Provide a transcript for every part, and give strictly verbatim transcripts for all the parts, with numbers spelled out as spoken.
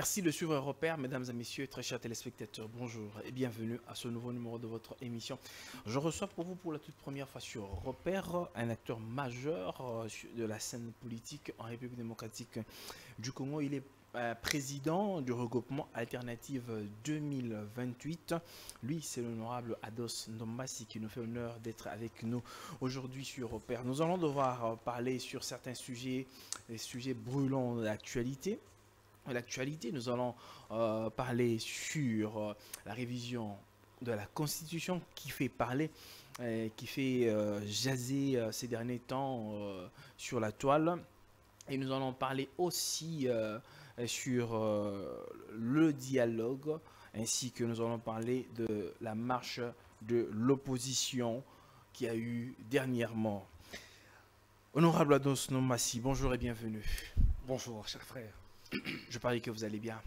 Merci de suivre Repère, mesdames et messieurs, très chers téléspectateurs, bonjour et bienvenue à ce nouveau numéro de votre émission. Je reçois pour vous pour la toute première fois sur Repère un acteur majeur de la scène politique en République démocratique du Congo. Il est président du regroupement Alternative deux mille vingt-huit. Lui, c'est l'honorable Ados Ndombasi qui nous fait l'honneur d'être avec nous aujourd'hui sur Repère. Nous allons devoir parler sur certains sujets, les sujets brûlants de l'actualité. L'actualité, nous allons euh, parler sur euh, la révision de la Constitution qui fait parler, euh, qui fait euh, jaser euh, ces derniers temps euh, sur la toile. Et nous allons parler aussi euh, sur euh, le dialogue, ainsi que nous allons parler de la marche de l'opposition qui a eu dernièrement. Honorable Ados Ndombasi, bonjour et bienvenue. Bonjour, cher frère. Je parie que vous allez bien.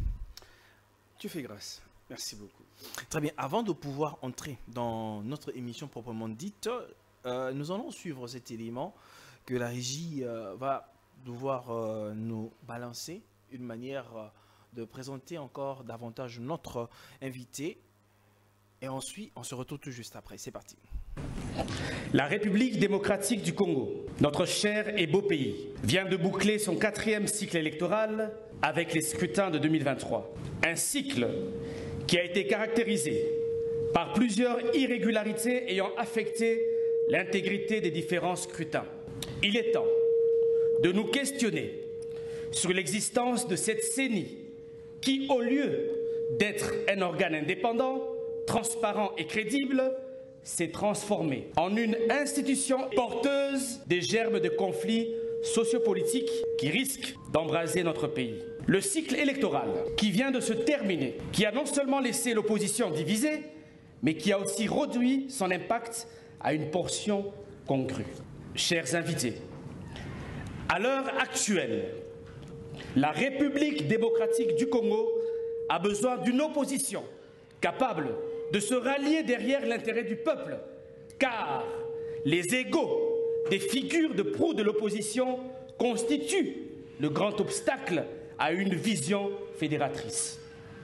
Tu fais grâce. Merci beaucoup. Très bien. Avant de pouvoir entrer dans notre émission proprement dite, euh, nous allons suivre cet élément que la régie euh, va devoir euh, nous balancer, une manière euh, de présenter encore davantage notre invité. Et ensuite, on se retrouve tout juste après. C'est parti. La République démocratique du Congo, notre cher et beau pays, vient de boucler son quatrième cycle électoral avec les scrutins de deux mille vingt-trois. Un cycle qui a été caractérisé par plusieurs irrégularités ayant affecté l'intégrité des différents scrutins. Il est temps de nous questionner sur l'existence de cette C E N I qui, au lieu d'être un organe indépendant, transparent et crédible, s'est transformée en une institution porteuse des germes de conflits sociopolitiques qui risquent d'embraser notre pays. Le cycle électoral qui vient de se terminer, qui a non seulement laissé l'opposition divisée, mais qui a aussi réduit son impact à une portion congrue. Chers invités, à l'heure actuelle, la République démocratique du Congo a besoin d'une opposition capable de se rallier derrière l'intérêt du peuple, car les égos des figures de proue de l'opposition constituent le grand obstacle à une vision fédératrice.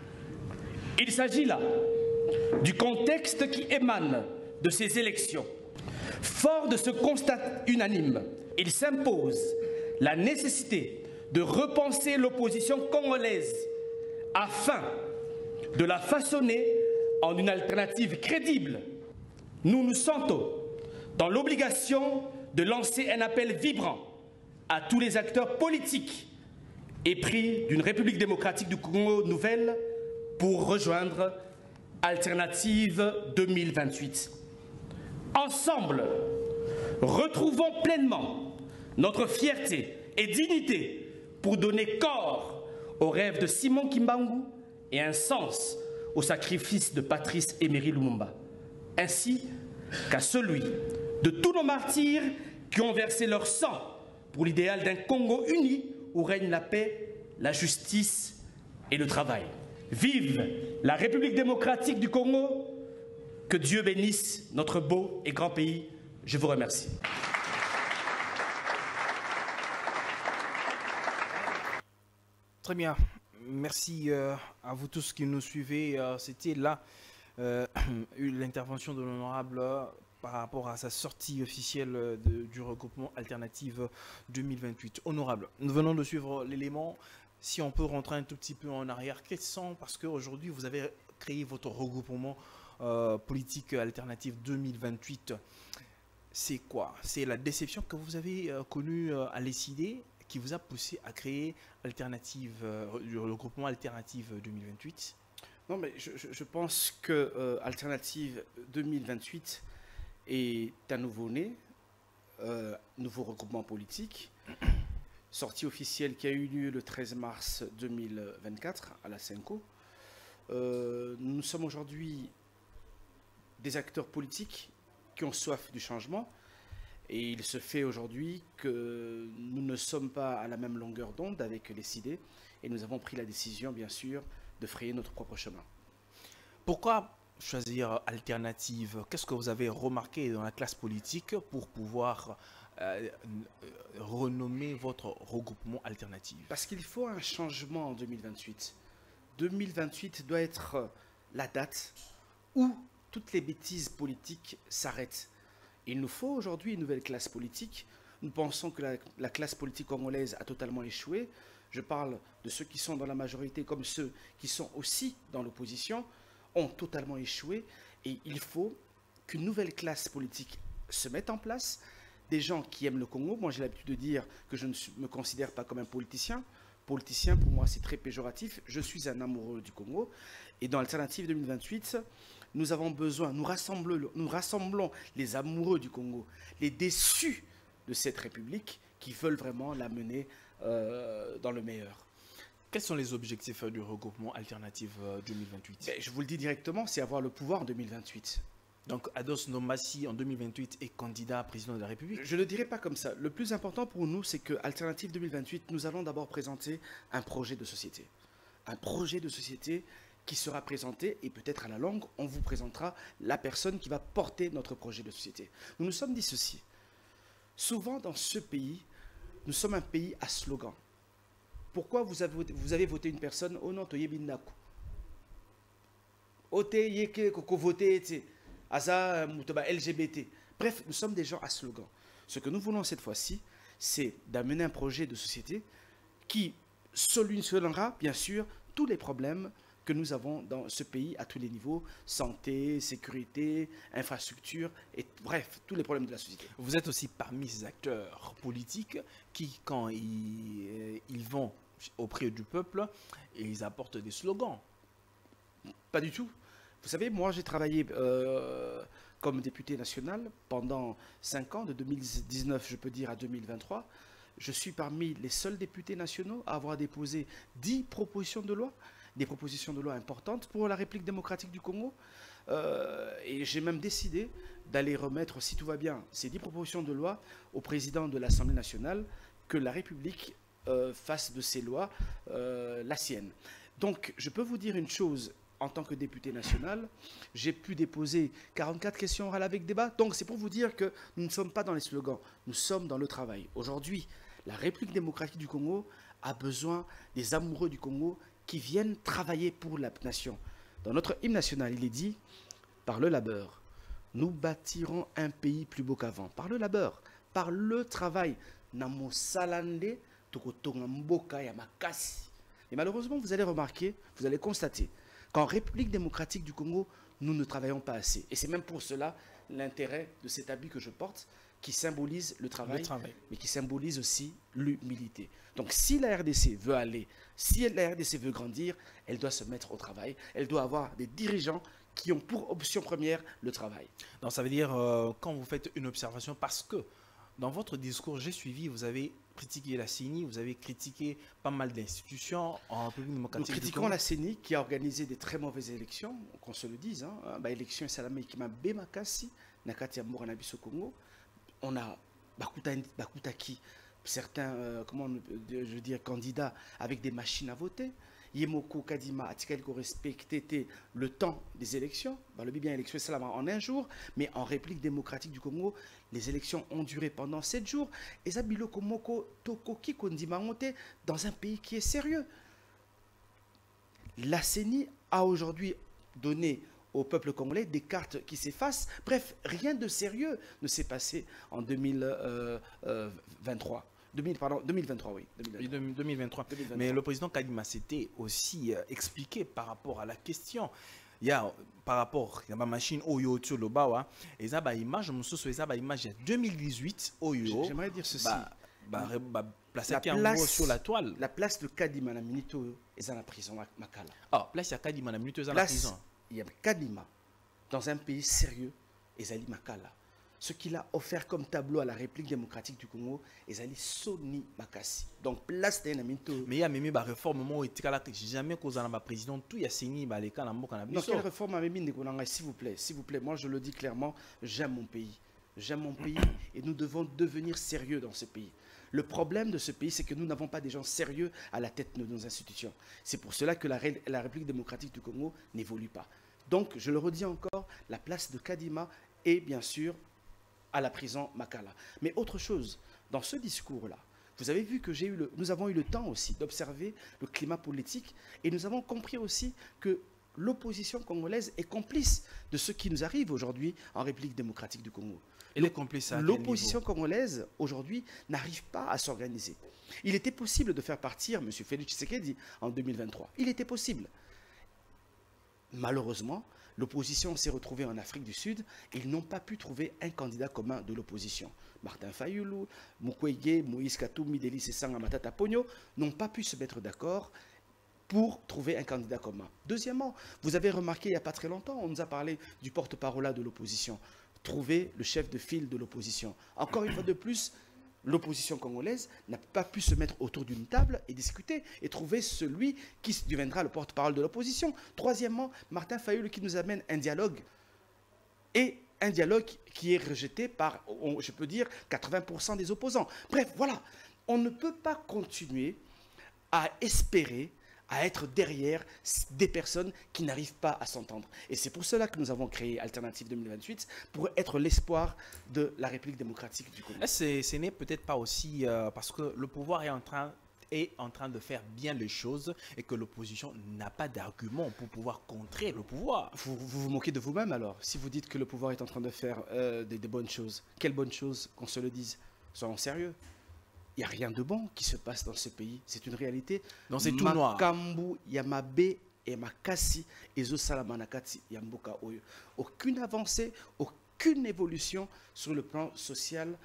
Il s'agit là du contexte qui émane de ces élections. Fort de ce constat unanime, il s'impose la nécessité de repenser l'opposition congolaise afin de la façonner en une alternative crédible. Nous nous sentons dans l'obligation de lancer un appel vibrant à tous les acteurs politiques épris d'une République démocratique du Congo nouvelle pour rejoindre Alternative deux mille vingt-huit. Ensemble, retrouvons pleinement notre fierté et dignité pour donner corps au rêve de Simon Kimbangu et un sens au sacrifice de Patrice Emery Lumumba, ainsi qu'à celui de tous nos martyrs qui ont versé leur sang pour l'idéal d'un Congo uni où règne la paix, la justice et le travail. Vive la République démocratique du Congo, que Dieu bénisse notre beau et grand pays. Je vous remercie. Très bien. Merci euh, à vous tous qui nous suivez. Euh, C'était là euh, l'intervention de l'honorable euh, par rapport à sa sortie officielle euh, de, du regroupement Alternative deux mille vingt-huit. Honorable, nous venons de suivre l'élément. Si on peut rentrer un tout petit peu en arrière, quels sont, parce qu'aujourd'hui vous avez créé votre regroupement euh, politique Alternative deux mille vingt-huit. C'est quoi? C'est la déception que vous avez euh, connue euh, à l'E C I D qui vous a poussé à créer Alternative, euh, le regroupement Alternative deux mille vingt-huit? Non, mais je, je pense que euh, Alternative deux mille vingt-huit est un nouveau-né, euh, nouveau regroupement politique, sortie officielle qui a eu lieu le treize mars deux mille vingt-quatre à la Senco. Euh, nous sommes aujourd'hui des acteurs politiques qui ont soif du changement. Et il se fait aujourd'hui que nous ne sommes pas à la même longueur d'onde avec les C I D et nous avons pris la décision, bien sûr, de frayer notre propre chemin. Pourquoi choisir Alternative? Qu'est-ce que vous avez remarqué dans la classe politique pour pouvoir euh, renommer votre regroupement Alternative? Parce qu'il faut un changement en deux mille vingt-huit. deux mille vingt-huit doit être la date où toutes les bêtises politiques s'arrêtent. Il nous faut aujourd'hui une nouvelle classe politique. Nous pensons que la, la classe politique congolaise a totalement échoué. Je parle de ceux qui sont dans la majorité comme ceux qui sont aussi dans l'opposition, ont totalement échoué. Et il faut qu'une nouvelle classe politique se mette en place. Des gens qui aiment le Congo. Moi, j'ai l'habitude de dire que je ne me considère pas comme un politicien. Politicien, pour moi, c'est très péjoratif. Je suis un amoureux du Congo. Et dans Alternative deux mille vingt-huit, nous avons besoin, nous rassemblons, nous rassemblons les amoureux du Congo, les déçus de cette République qui veulent vraiment la mener euh, dans le meilleur. Quels sont les objectifs du regroupement Alternative deux mille vingt-huit? Ben, je vous le dis directement, c'est avoir le pouvoir en deux mille vingt-huit. Donc Ados Nomassi en deux mille vingt-huit est candidat à président de la République? Je ne le dirai pas comme ça. Le plus important pour nous, c'est que Alternative deux mille vingt-huit, nous allons d'abord présenter un projet de société. Un projet de société qui sera présenté, et peut-être à la longue, on vous présentera la personne qui va porter notre projet de société. Nous nous sommes dit ceci. Souvent dans ce pays, nous sommes un pays à slogan. Pourquoi vous avez, vous avez voté une personne? Oh non, toye bindaku. Ote yeke koko voté, asa mutoba L G B T. Bref, nous sommes des gens à slogan. Ce que nous voulons cette fois-ci, c'est d'amener un projet de société qui solutionnera, bien sûr, tous les problèmes que nous avons dans ce pays à tous les niveaux, santé, sécurité, infrastructure, et bref, tous les problèmes de la société. Vous êtes aussi parmi ces acteurs politiques qui, quand ils, ils vont auprès du peuple, ils apportent des slogans. Pas du tout. Vous savez, moi j'ai travaillé euh, comme député national pendant cinq ans, de deux mille dix-neuf, je peux dire, à deux mille vingt-trois. Je suis parmi les seuls députés nationaux à avoir déposé dix propositions de loi, des propositions de loi importantes pour la République démocratique du Congo. Euh, et j'ai même décidé d'aller remettre, si tout va bien, ces dix propositions de loi au président de l'Assemblée nationale, que la République euh, fasse de ces lois euh, la sienne. Donc, je peux vous dire une chose. En tant que député national, j'ai pu déposer quarante-quatre questions orales avec débat. Donc, c'est pour vous dire que nous ne sommes pas dans les slogans, nous sommes dans le travail. Aujourd'hui, la République démocratique du Congo a besoin des amoureux du Congo qui viennent travailler pour la nation. Dans notre hymne national, il est dit, par le labeur, nous bâtirons un pays plus beau qu'avant. Par le labeur, par le travail. Namo salande, tokotonga mboka ya makasi. Et malheureusement, vous allez remarquer, vous allez constater, qu'en République démocratique du Congo, nous ne travaillons pas assez. Et c'est même pour cela l'intérêt de cet habit que je porte, qui symbolise le travail, le travail, mais qui symbolise aussi l'humilité. Donc si la R D C veut aller, si la R D C veut grandir, elle doit se mettre au travail. Elle doit avoir des dirigeants qui ont pour option première le travail. Donc ça veut dire, euh, quand vous faites une observation, parce que dans votre discours, j'ai suivi, vous avez critiqué la C E N I, vous avez critiqué pas mal d'institutions en République démocratique. Nous critiquons la C E N I qui a organisé des très mauvaises élections, qu'on se le dise. Hein. Bah, élection Salamé qui m'a bémakasi, Nakati Amour Nabiso Congo. On a Bakutaki, certains, euh, comment je veux dire, candidats avec des machines à voter. Yemoko Kadima a-t-il respecté le temps des élections? Bah, le bien élection Salama en un jour, mais en République démocratique du Congo, les élections ont duré pendant sept jours. Et ça, Biloko Moko Tokoki Kondimamote dans un pays qui est sérieux. La C E N I a aujourd'hui donné au peuple congolais des cartes qui s'effacent. Bref, rien de sérieux ne s'est passé en deux mille vingt-trois. deux mille, pardon, deux mille vingt-trois, oui. deux mille vingt-trois. deux mille vingt-trois. deux mille vingt-trois. Mais le président Kadima s'était aussi euh, expliqué par rapport à la question. Il y a par rapport à ma machine Oyo sur le bas, et ça, bah, image, je me souviens, ça, bah, image deux mille dix-huit Oyo. J'aimerais dire ceci. Bah, bah, bah, placer un mot sur la toile. La place de Kadima na minito est dans la prison Makala. Ah, place il y a Kadima na minito dans la prison. Il y a Kadima dans un pays sérieux, Ezali Makala. Ce qu'il a offert comme tableau à la République démocratique du Congo, Ezali Soni Makasi. Donc place de Naminto. Mais il y a même des réformes moi jamais cause à ma président tout il y a signé bah les cas dans Non, quelle réforme a même s'il vous plaît, s'il vous plaît, moi je le dis clairement, j'aime mon pays. J'aime mon pays et nous devons devenir sérieux dans ce pays. Le problème de ce pays, c'est que nous n'avons pas des gens sérieux à la tête de nos institutions. C'est pour cela que la, la République démocratique du Congo n'évolue pas. Donc, je le redis encore, la place de Kadima est bien sûr à la prison Makala. Mais autre chose, dans ce discours-là, Vous avez vu que j'ai eu le, nous avons eu le temps aussi d'observer le climat politique et nous avons compris aussi que l'opposition congolaise est complice de ce qui nous arrive aujourd'hui en République démocratique du Congo. Elle est complice à quel L'opposition niveau? congolaise, aujourd'hui, n'arrive pas à s'organiser. Il était possible de faire partir M. Félix Tshisekedi en deux mille vingt-trois. Il était possible. Malheureusement, l'opposition s'est retrouvée en Afrique du Sud et ils n'ont pas pu trouver un candidat commun de l'opposition. Martin Fayulu, Mukwege, Moïse Katumbi, Délice Sanga Matata Pogno n'ont pas pu se mettre d'accord pour trouver un candidat commun. Deuxièmement, vous avez remarqué il n'y a pas très longtemps, on nous a parlé du porte-parole de l'opposition. Trouver le chef de file de l'opposition. Encore une fois de plus, l'opposition congolaise n'a pas pu se mettre autour d'une table et discuter et trouver celui qui deviendra le porte-parole de l'opposition. Troisièmement, Martin Fayulu qui nous amène un dialogue et un dialogue qui est rejeté par, je peux dire, quatre-vingts pour cent des opposants. Bref, voilà, on ne peut pas continuer à espérer à être derrière des personnes qui n'arrivent pas à s'entendre. Et c'est pour cela que nous avons créé Alternative deux mille vingt-huit, pour être l'espoir de la République démocratique du Congo. Ce n'est peut-être pas aussi euh, parce que le pouvoir est en train est en train de faire bien les choses et que l'opposition n'a pas d'argument pour pouvoir contrer le pouvoir. Vous, vous vous moquez de vous-même alors, si vous dites que le pouvoir est en train de faire euh, des, des bonnes choses. Quelles bonnes choses, qu'on se le dise? Soyons sérieux. Il n'y a rien de bon qui se passe dans ce pays. C'est une réalité. Donc c'est tout noir. Makambu, Yamabe et Makasi, Ezo Salamanakati, Yamboka Oyo. Aucune avancée, aucune évolution sur le plan social.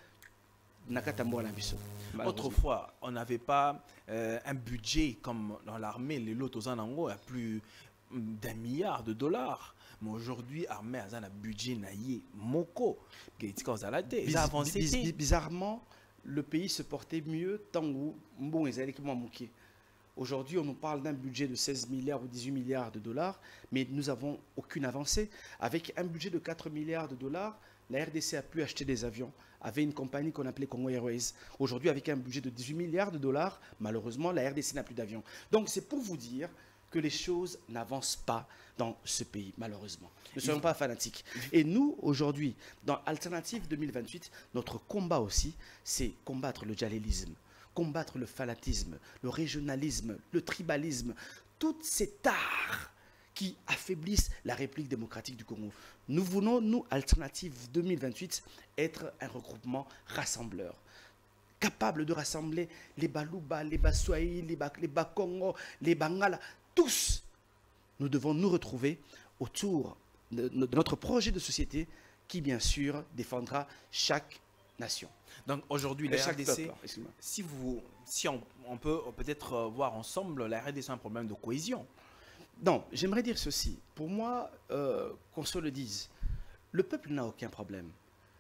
Autrefois, on n'avait pas euh, un budget comme dans l'armée, les lots aux Anango à plus d'un milliard de dollars. Mais aujourd'hui, l'armée a un budget naïe, moko, qui est avancé. Bizarrement, le pays se portait mieux tant que bon, ils aujourd'hui, on nous parle d'un budget de seize milliards ou dix-huit milliards de dollars, mais nous n'avons aucune avancée. Avec un budget de quatre milliards de dollars, la R D C a pu acheter des avions, avait une compagnie qu'on appelait Congo Airways. Aujourd'hui, avec un budget de dix-huit milliards de dollars, malheureusement, la R D C n'a plus d'avions. Donc, c'est pour vous dire que les choses n'avancent pas dans ce pays, malheureusement. Ne soyons pas fanatiques. Et nous, aujourd'hui, dans Alternative deux mille vingt-huit, notre combat aussi, c'est combattre le djihadisme, combattre le fanatisme, le régionalisme, le tribalisme, toutes ces tares qui affaiblissent la République démocratique du Congo. Nous voulons, nous, Alternative deux mille vingt-huit, être un regroupement rassembleur, capable de rassembler les Balouba, les Baswaï, les, ba, les Bakongo, les Bangala, tous. Nous devons nous retrouver autour de, de notre projet de société qui, bien sûr, défendra chaque nation. Donc aujourd'hui, la R D C, peuple, si, vous, si on, on peut peut-être voir ensemble, la R D C a un problème de cohésion. Non, j'aimerais dire ceci. Pour moi, euh, qu'on se le dise, le peuple n'a aucun problème.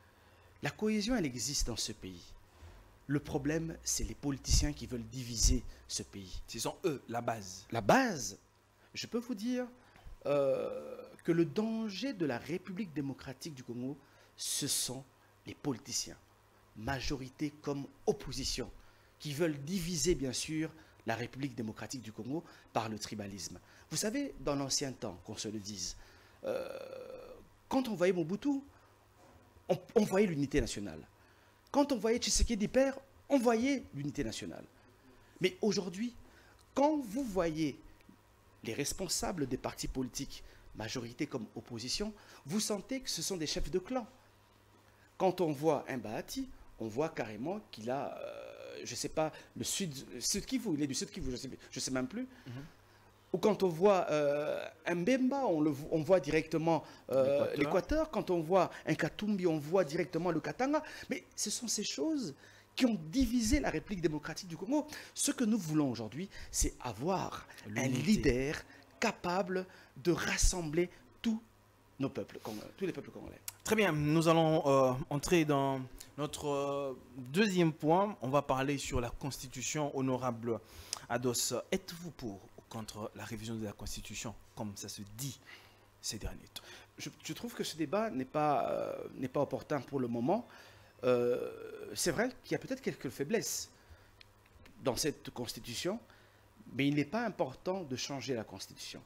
La cohésion, elle existe dans ce pays. Le problème, c'est les politiciens qui veulent diviser ce pays. Ce sont eux, la base. La base, je peux vous dire euh, que le danger de la République démocratique du Congo, ce sont les politiciens, majorité comme opposition, qui veulent diviser, bien sûr, la République démocratique du Congo par le tribalisme. Vous savez, dans l'ancien temps, qu'on se le dise, euh, quand on voyait Mobutu, on, on voyait l'unité nationale. Quand on voyait Tshisekedi père, on voyait l'unité nationale. Mais aujourd'hui, quand vous voyez les responsables des partis politiques, majorité comme opposition, vous sentez que ce sont des chefs de clan. Quand on voit un Bahati, on voit carrément qu'il a, euh, je ne sais pas, le sud, le sud Kivu, il est du sud Kivu, je ne sais, je sais même plus. Mm-hmm. Ou quand on voit euh, un Mbemba, on, le, on voit directement euh, l'Équateur. Quand on voit un Katumbi, on voit directement le Katanga. Mais ce sont ces choses qui ont divisé la République démocratique du Congo. Ce que nous voulons aujourd'hui, c'est avoir un leader capable de rassembler tous nos peuples, tous les peuples congolais. Très bien, nous allons euh, entrer dans notre euh, deuxième point. On va parler sur la Constitution. Honorable Ados, êtes-vous pour contre la révision de la Constitution, comme ça se dit ces derniers temps? Je, je trouve que ce débat n'est pas, euh, n'est pas opportun pour le moment. Euh, c'est vrai qu'il y a peut-être quelques faiblesses dans cette Constitution, mais il n'est pas important de changer la Constitution.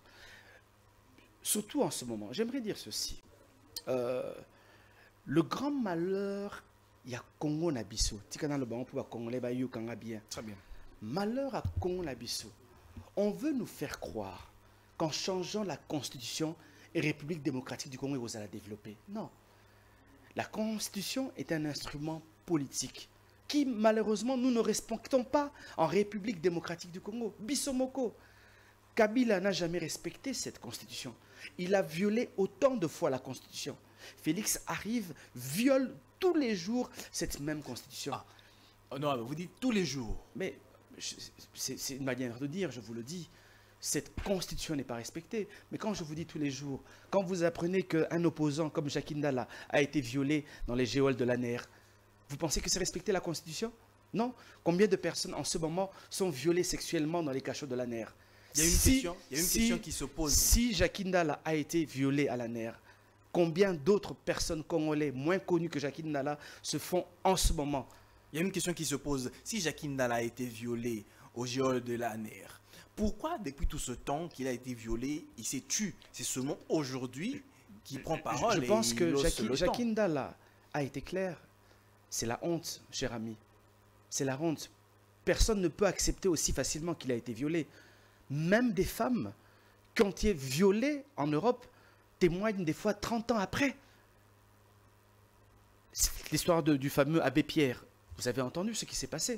Surtout en ce moment. J'aimerais dire ceci. Euh, le grand malheur il y a Congo Nabiso. Tikana le bon pour Congolais ba yu kanga bien. Très bien. Malheur à Congo Nabiso. On veut nous faire croire qu'en changeant la constitution, la République démocratique du Congo vous allez la développer. Non. La constitution est un instrument politique qui, malheureusement, nous ne respectons pas en République démocratique du Congo. Bissomoko. Kabila n'a jamais respecté cette constitution. Il a violé autant de fois la constitution. Félix arrive, viole tous les jours cette même constitution. Ah. Oh non, vous dites tous les jours. Mais c'est une manière de dire, je vous le dis. Cette constitution n'est pas respectée. Mais quand je vous dis tous les jours, quand vous apprenez qu'un opposant comme Jacques Ndala a été violé dans les geôles de l'A N E R, vous pensez que c'est respecter la constitution? Non. Combien de personnes en ce moment sont violées sexuellement dans les cachots de l'A N E R? Il y a une, si, question, il y a une si, question qui se pose. Si Jacques Ndala a été violé à l'A N E R, combien d'autres personnes congolais moins connues que Jacques Ndala se font en ce moment? Il y a une question qui se pose. Si Jacques Ndala a été violé au geôle de l'A N E R, pourquoi depuis tout ce temps qu'il a été violé, il s'est tué? C'est seulement aujourd'hui qu'il prend parole. Je, je pense et que Jacques, le Jacques Ndala a été clair. C'est la honte, cher ami. C'est la honte. Personne ne peut accepter aussi facilement qu'il a été violé. Même des femmes qui ont été violées en Europe témoignent des fois trente ans après. L'histoire du fameux Abbé Pierre. Vous avez entendu ce qui s'est passé.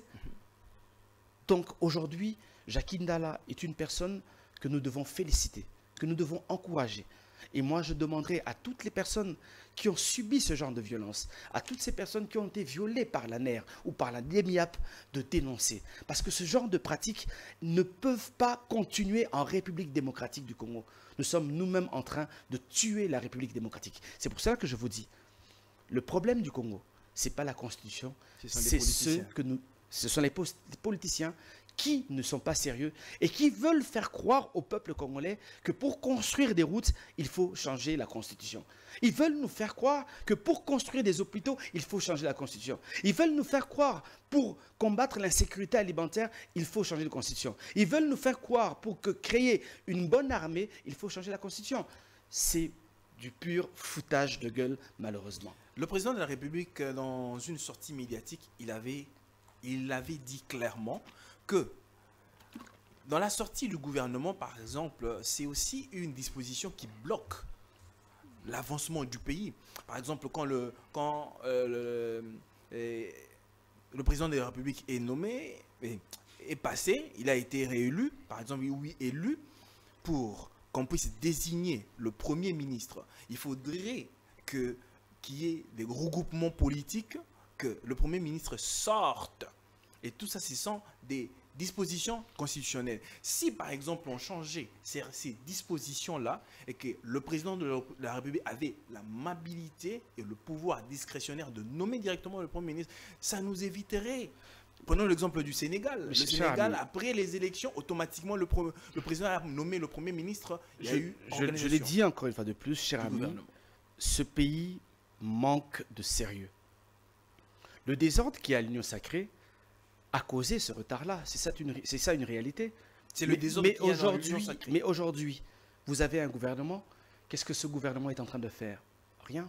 Donc aujourd'hui, Jacques Ndala est une personne que nous devons féliciter, que nous devons encourager. Et moi, je demanderai à toutes les personnes qui ont subi ce genre de violence, à toutes ces personnes qui ont été violées par l'A N E R ou par la D E M I A P, de dénoncer. Parce que ce genre de pratiques ne peuvent pas continuer en République démocratique du Congo. Nous sommes nous-mêmes en train de tuer la République démocratique. C'est pour cela que je vous dis, le problème du Congo, ce n'est pas la Constitution, c'est ce que nous... Ce sont les politiciens qui ne sont pas sérieux et qui veulent faire croire au peuple congolais que pour construire des routes, il faut changer la Constitution. Ils veulent nous faire croire que pour construire des hôpitaux, il faut changer la Constitution. Ils veulent nous faire croire pour combattre l'insécurité alimentaire, il faut changer la Constitution. Ils veulent nous faire croire pour que créer une bonne armée, il faut changer la Constitution. C'est du pur foutage de gueule, malheureusement. Le président de la République, dans une sortie médiatique, il avait... il avait dit clairement que dans la sortie du gouvernement, par exemple, c'est aussi une disposition qui bloque l'avancement du pays. Par exemple, quand le, quand, euh, le, le président de la République est nommé, est, est passé, il a été réélu, par exemple, oui, élu, pour qu'on puisse désigner le Premier ministre. Il faudrait que, qu'il y ait des regroupements politiques, que le Premier ministre sorte. Et tout ça, ce sont des dispositions constitutionnelles. Si, par exemple, on changeait ces, ces dispositions-là et que le président de la République avait l'amabilité et le pouvoir discrétionnaire de nommer directement le Premier ministre, ça nous éviterait. Prenons l'exemple du Sénégal. Le Sénégal, après les élections, automatiquement, le, pro, le président a nommé le Premier ministre. Il y a je, eu je, je l'ai dit encore une fois de plus, cher ami, ce pays manque de sérieux. Le désordre qui est à l'Union sacrée a causé ce retard-là. C'est ça, ça une réalité. C'est le désordre mais qui est dans l'Union aujourd'hui, sacrée. Mais aujourd'hui, vous avez un gouvernement. Qu'est-ce que ce gouvernement est en train de faire? Rien.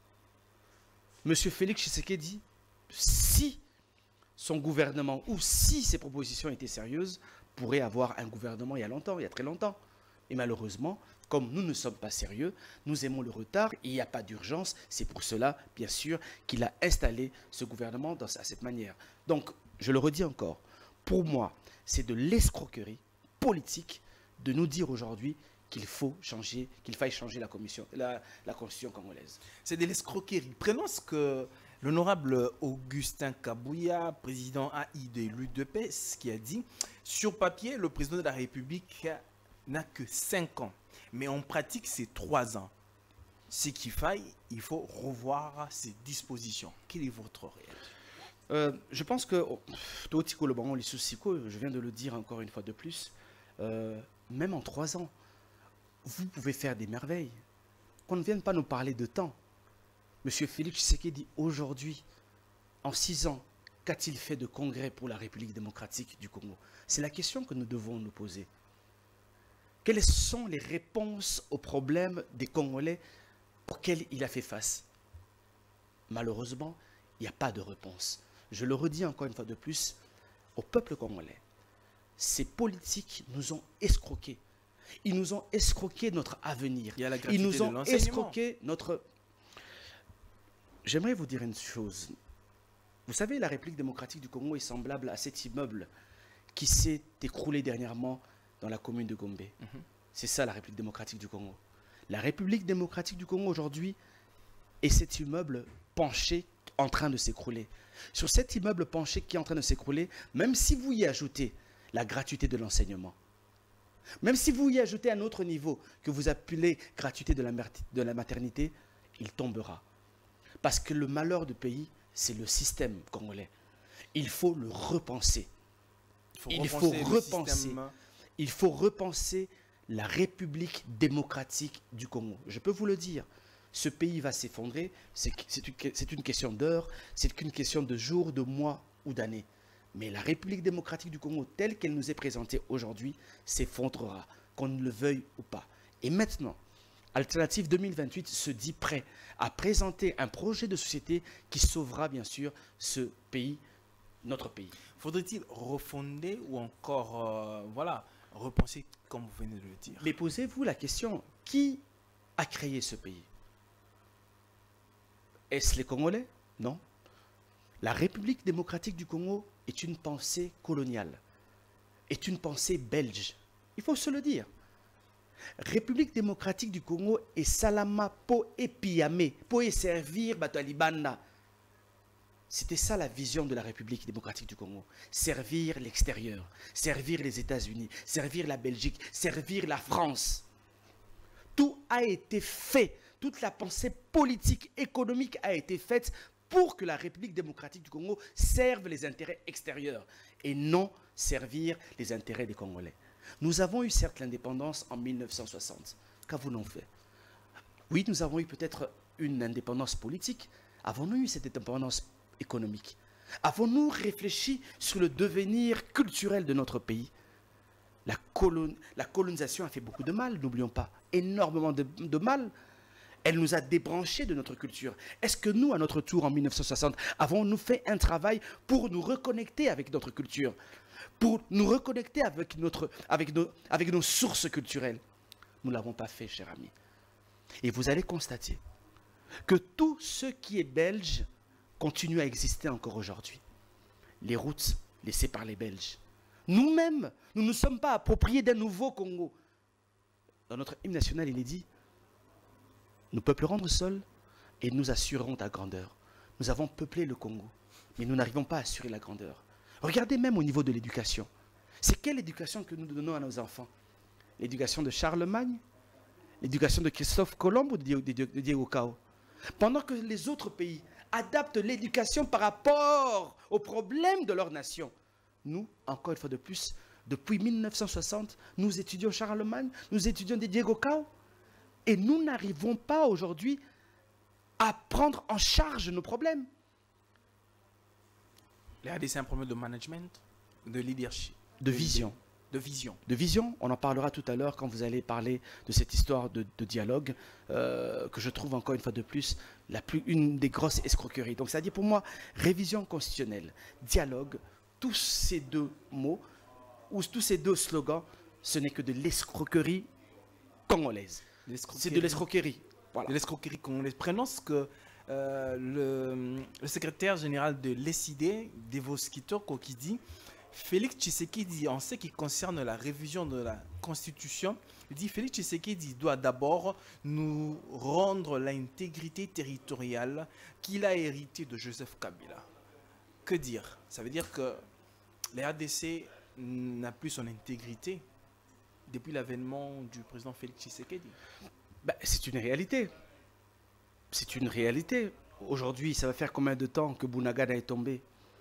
Monsieur Félix Tshisekedi, si son gouvernement ou si ses propositions étaient sérieuses, pourrait avoir un gouvernement il y a longtemps, il y a très longtemps. Et malheureusement, comme nous ne sommes pas sérieux, nous aimons le retard et il n'y a pas d'urgence. C'est pour cela, bien sûr, qu'il a installé ce gouvernement dans, à cette manière. Donc, je le redis encore, pour moi, c'est de l'escroquerie politique de nous dire aujourd'hui qu'il faut changer, qu'il faille changer la, commission, la, la constitution congolaise. C'est de l'escroquerie. Prenons ce que l'honorable Augustin Kabouya, président A I de l'U D P S, qui a dit, sur papier, le président de la République n'a que cinq ans, mais en pratique, c'est trois ans. Ce qu'il faille, il faut revoir ces dispositions. Quelle est votre réaction? Euh, je pense que, je viens de le dire encore une fois de plus, euh, même en trois ans, vous pouvez faire des merveilles. Qu'on ne vienne pas nous parler de temps. Monsieur Félix Tshisekedi, aujourd'hui, en six ans, qu'a-t-il fait de congrès pour la République démocratique du Congo? C'est la question que nous devons nous poser. Quelles sont les réponses aux problèmes des Congolais auxquels il a fait face? Malheureusement, il n'y a pas de réponse. Je le redis encore une fois de plus au peuple congolais. Ces politiques nous ont escroqués. Ils nous ont escroqué notre avenir. Il y a la Ils gratuité nous de ont l'enseignement. escroqué notre... J'aimerais vous dire une chose. Vous savez, la République démocratique du Congo est semblable à cet immeuble qui s'est écroulé dernièrement dans la commune de Gombe. Mhm. C'est ça la République démocratique du Congo. La République démocratique du Congo aujourd'hui est cet immeuble penché en train de s'écrouler. Sur cet immeuble penché qui est en train de s'écrouler, même si vous y ajoutez la gratuité de l'enseignement, même si vous y ajoutez un autre niveau que vous appelez gratuité de la, de la maternité, il tombera. Parce que le malheur du pays, c'est le système congolais. Il faut le repenser. Il faut repenser, il faut repenser, il faut repenser la République démocratique du Congo. Je peux vous le dire, ce pays va s'effondrer, c'est une, une question d'heures, c'est qu'une question de jours, de mois ou d'années. Mais la République démocratique du Congo, telle qu'elle nous est présentée aujourd'hui, s'effondrera, qu'on ne le veuille ou pas. Et maintenant, Alternative deux mille vingt-huit se dit prêt à présenter un projet de société qui sauvera bien sûr ce pays, notre pays. Faudrait-il refonder ou encore, euh, voilà, repenser comme vous venez de le dire? Mais posez-vous la question, qui a créé ce pays? Est-ce les Congolais? Non. La République démocratique du Congo est une pensée coloniale, est une pensée belge. Il faut se le dire. République démocratique du Congo est salama po et piamé, po et servir batalibanda. C'était ça la vision de la République démocratique du Congo. Servir l'extérieur, servir les États-Unis, servir la Belgique, servir la France. Tout a été fait, toute la pensée politique, économique a été faite pour que la République démocratique du Congo serve les intérêts extérieurs et non servir les intérêts des Congolais. Nous avons eu certes l'indépendance en mille neuf cent soixante. Qu'avons-nous fait? Oui, nous avons eu peut-être une indépendance politique. Avons-nous eu cette indépendance économique? Avons-nous réfléchi sur le devenir culturel de notre pays? La, colon la colonisation a fait beaucoup de mal, n'oublions pas. Énormément de, de mal. Elle nous a débranchés de notre culture. Est-ce que nous, à notre tour, en mille neuf cent soixante, avons-nous fait un travail pour nous reconnecter avec notre culture, pour nous reconnecter avec, notre, avec, nos, avec nos sources culturelles? Nous ne l'avons pas fait, cher ami. Et vous allez constater que tout ce qui est belge continue à exister encore aujourd'hui. Les routes laissées par les Belges. Nous-mêmes, nous ne nous sommes pas appropriés d'un nouveau Congo. Dans notre hymne national, il est dit: nous peuplerons le sol et nous assurerons ta grandeur. Nous avons peuplé le Congo, mais nous n'arrivons pas à assurer la grandeur. Regardez même au niveau de l'éducation. C'est quelle éducation que nous donnons à nos enfants? L'éducation de Charlemagne? L'éducation de Christophe Colomb ou de Diego Cao? Pendant que les autres pays adaptent l'éducation par rapport aux problèmes de leur nation, nous, encore une fois de plus, depuis mille neuf cent soixante, nous étudions Charlemagne, nous étudions Diego Cao, et nous n'arrivons pas aujourd'hui à prendre en charge nos problèmes. Les A D C, c'est un problème de management, de leadership, de vision. De vision. De vision, on en parlera tout à l'heure quand vous allez parler de cette histoire de, de dialogue euh, que je trouve encore une fois de plus, la plus une des grosses escroqueries. Donc c'est-à-dire pour moi, révision constitutionnelle, dialogue, tous ces deux mots, ou tous ces deux slogans, ce n'est que de l'escroquerie congolaise. C'est de l'escroquerie. Voilà. De l'escroquerie congolaise. Prenons ce que euh, le, le secrétaire général de l'E S I D, Devos Kitoko, qui dit: Félix Tshisekedi, en ce qui concerne la révision de la Constitution, il dit: Félix Tshisekedi doit d'abord nous rendre l'intégrité territoriale qu'il a héritée de Joseph Kabila. Que dire? Ça veut dire que les A D C n'a plus son intégrité depuis l'avènement du président Félix Tshisekedi. Ben, c'est une réalité. C'est une réalité. Aujourd'hui, ça va faire combien de temps que Bunagana est tombé?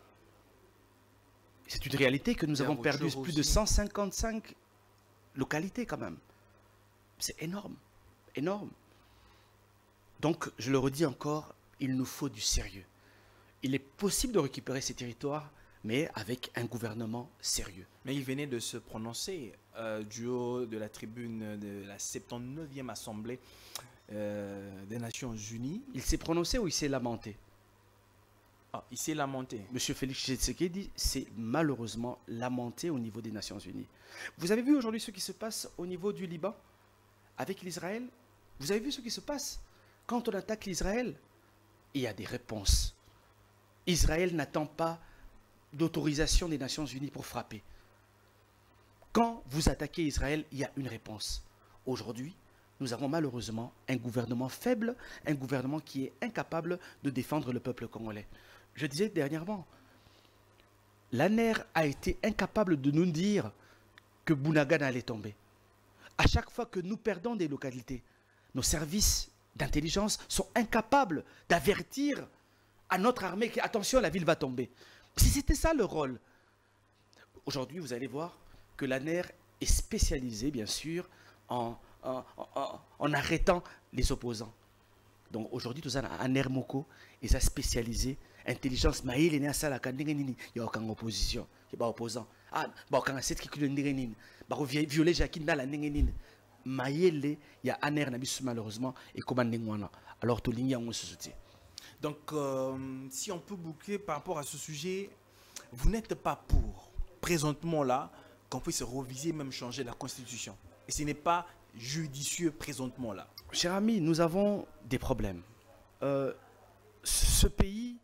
C'est une réalité que nous avons perdu plus de cent cinquante-cinq localités quand même. C'est énorme, énorme. Donc, je le redis encore, il nous faut du sérieux. Il est possible de récupérer ces territoires, mais avec un gouvernement sérieux. Mais il venait de se prononcer euh, du haut de la tribune de la soixante-dix-neuvième Assemblée euh, des Nations Unies. Il s'est prononcé ou il s'est lamenté? Ah, il s'est lamenté. Monsieur Félix Tshisekedi s'est malheureusement lamenté au niveau des Nations Unies. Vous avez vu aujourd'hui ce qui se passe au niveau du Liban avec l'Israël? Vous avez vu ce qui se passe quand on attaque l'Israël? Il y a des réponses. Israël n'attend pas d'autorisation des Nations Unies pour frapper. Quand vous attaquez Israël, il y a une réponse. Aujourd'hui, nous avons malheureusement un gouvernement faible, un gouvernement qui est incapable de défendre le peuple congolais. Je disais dernièrement, l'A N R a été incapable de nous dire que Bunagana allait tomber. À chaque fois que nous perdons des localités, nos services d'intelligence sont incapables d'avertir à notre armée que, attention, la ville va tomber. Si c'était ça le rôle. Aujourd'hui, vous allez voir que l'A N R est spécialisée, bien sûr, en, en, en, en arrêtant les opposants. Donc aujourd'hui, tout ça, A N R Moko, ils ont spécialisé intelligence. Mais il est à la il y a aucune opposition, il n'y a pas opposant. Ah, bon, quand c'est qui il y a violer Jacques dans la Nengenin. Maïele, il y a A N R malheureusement et comment Nengwana. Alors tout l'India on se soutient. Donc, euh, si on peut boucler par rapport à ce sujet, vous n'êtes pas pour, présentement là, qu'on puisse reviser, même changer la Constitution. Et ce n'est pas judicieux présentement là. Cher ami, nous avons des problèmes. Euh, ce pays,